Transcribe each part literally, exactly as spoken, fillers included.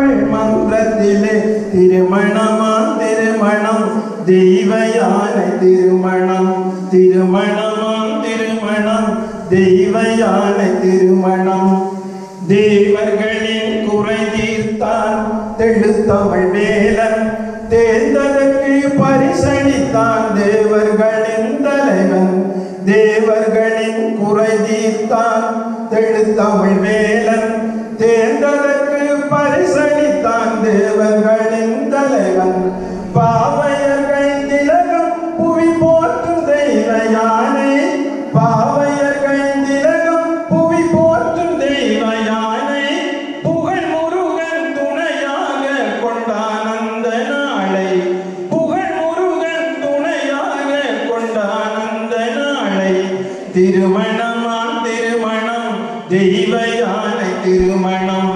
தமிழ் மன்றத்திலே திருமணமாம் திருமணம் தெய்வ யானை திருமணம் திருமணமாம் திருமணம் தெய்வ யானை திருமணம் தேவர்களின் குறை தீர்த்தான் தெழுத்தமிழ் வேலன் தேர்ந்ததற்கு பரிசளித்தான் தேவர்களின் தலைவன் தேவர்களின் குறை தீர்த்தான் தெழுத்தமிழ் வேலன் தேர்ந்ததற்கு பரிசளித்தான் தேவர்களின் தலைவன் பாவையர்கள் திலகம் புவி போற்றும் தெய்வ யானை பாவையர்கள் திலகம் புவி போற்றும் தெய்வ யானை புகழ் முருகன் துணையாக கொண்டான் அந்த நாளை புகழ் முருகன் துணையாக கொண்டான் அந்த நாளை திருமணமாம் திருமணம் தெய்வ யானை திருமணம்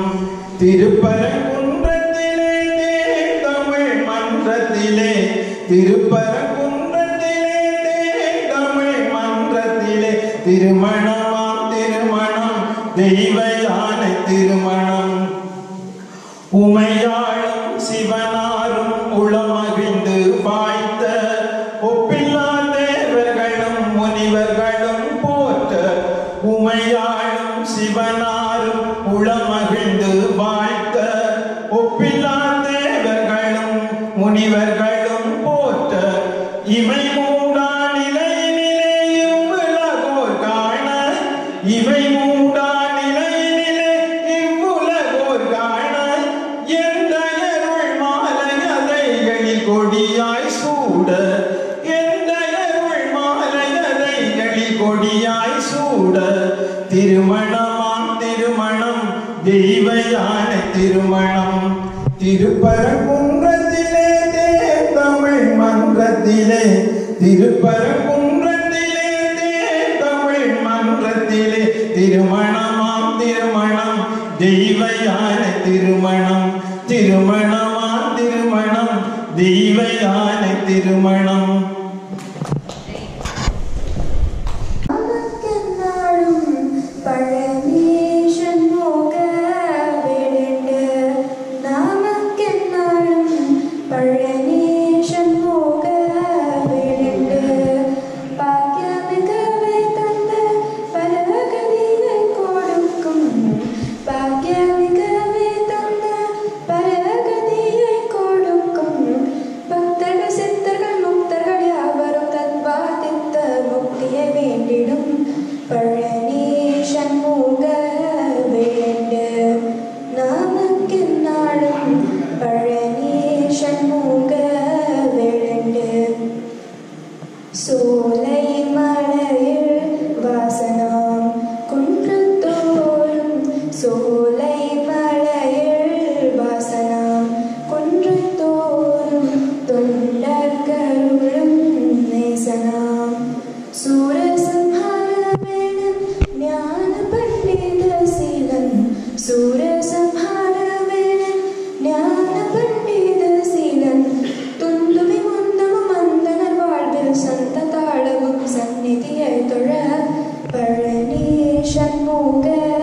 திருப்பரங்குன்றத்திலே தமிழ் மன்றத்திலே திருப்பரங்குன்றத்திலே தமிழ் மன்றத்திலே திருமணமாம் திருமணம் தெய்வ யானை திருமணம் உமையாளும் சிவனாரும் உளமகிழ்ந்து வாய்த்த ஒப்பில்லா தேவர்களும் முனிவர்களும் போற்ற உமையாளும் சிவனாரும் உளமகிழ்ந்து வாய்த்த ஒப்பில்லா தேவர்களும் முனிவர்களும் போற்ற இவை மூடா நிலையினிலே இவ்வுலகோர் காண இவை மூடா நிலையினிலே இவ்வுலகோர் காண எந்த அருள் மாலை அதைகளில் கொடியாய் சூட எந்த அருள் மாலை அதைகளில் கொடியாய் சூட திருமணமாம் திருமணம் தெய்வ யானை திருமணம் திருப்பரங்குன்றத்திலே தமிழ் மன்றத்திலே திருப்பரங்குன்றத்திலே தமிழ் மன்றத்திலே திருமணமாம் திருமணம் தெய்வ யானை திருமணம் திருமணமாம் திருமணம் தெய்வ யானை திருமணம் பழனி சண்முக